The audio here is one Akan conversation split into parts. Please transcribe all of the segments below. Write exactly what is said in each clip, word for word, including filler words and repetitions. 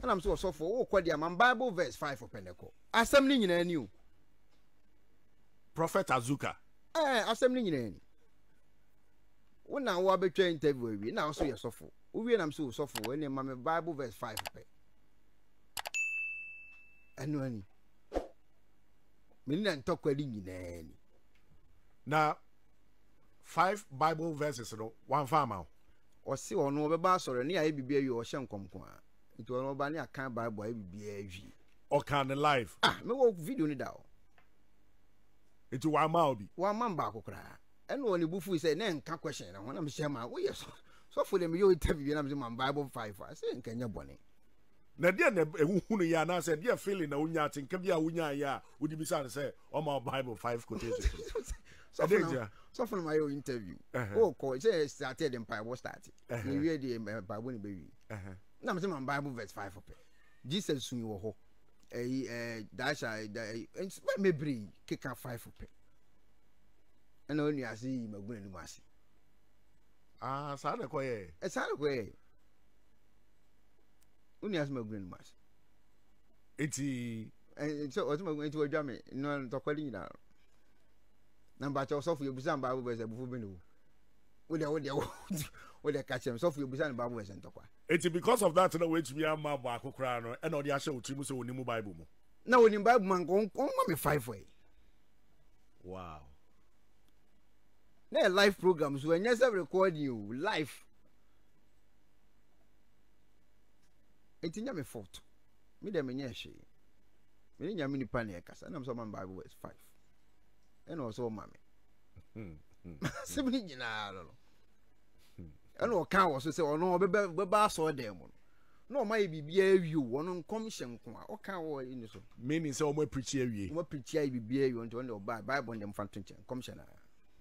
And I'm so so for oh kwadi am Bible verse five for peneko. Assembly nyina ni o. Prophet Azuka. Eh, assembly nyina ni. When na wo abetwa interview wi na so ye sofo. Wo wi na am so sofo we ne ma me Bible verse five pe. Anu ani. Me ni ntokwadi nyina ni. Na five Bible verses no one farmer. O si ono obeba soro ne aye bibia wi o hye nkomko a. Nti ono oba ne akan Bible aye bibia wi. O kan the live. Ah, me wo video ni da o. It one mile be. One man back okra. And when you bufu say na nka question na ho na me share ma. Wo yes. So for them you interview na me man Bible five. I say nka nya bone. Na dia na ehunu ya na say dia feeling na unya tinka bia unya ya udi bisa say o ma Bible five quotation. So for so for my interview. Oh ko say started the Bible start. You read the Bible ni be wi. Eh. Na me say man Bible verse five up. Jesus sun wo ho. Eh eh dasha eh me bri keka five up. And only I see my going to mass. Ah, Sada Quay. A Sada Quay. Only as my going to mass. It's and so what's going to a jammy? No, talking now. Number two, Sophia Busan Bible was a buffalo. With the with the catch him, Sophia Busan Bible was and talk. It's because of that, no which we are my Baco crown and all the actual Timus or Nimu Bible. Now, when you Bible man go on me five way. Wow. There live programs when yes I record you live. It's in my fault. Me dem enye she. Me nya mini panic kasa na so man Bible verse five. And also mama. Simple nyina no. And o kan wo so say ono be be ba so dem no. No ma bibia awiu ono nkom hye nko a o kan wo ini so. Meaning say o mo preach awie. O mo preach awie bibia awie onto o Bible dem fa tonche nkom hye na.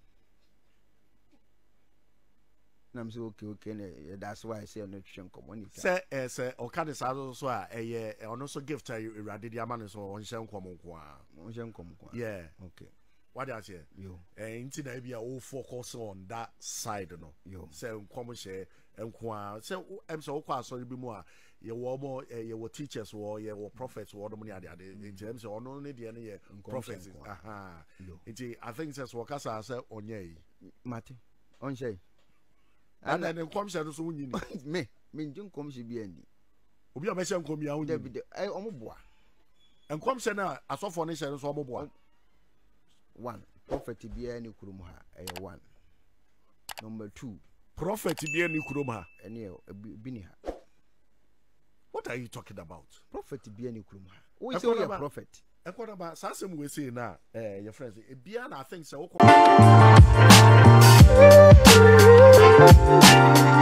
I'm so okay, okay. That's why I say I'm not sure. Say, eh, say, or can this also a eh, also gift to you, Radidia man, so on Shan Commonqua. Yeah, okay. What I say? You, and today be all focus on that side, no. You say, common share and qua. So, I'm so quite sorry be more. You were more, you were teachers or you were prophets or the money in terms of only the any prophets. Aha. I think that's what I said on ye. Matty, on Shay. And then the commission so win me me jun come she be ndi obi a me hye nkom ya won eh omoboa enkom hye na asofo ne hye so omoboa one prophet be any kurum ha eh one number two prophet be any kurum ha ene bi ni ha. What are you talking about? Prophet be any kurum ha who is a prophet Ekuonaba sasem we say na eh your friends e bia na I think say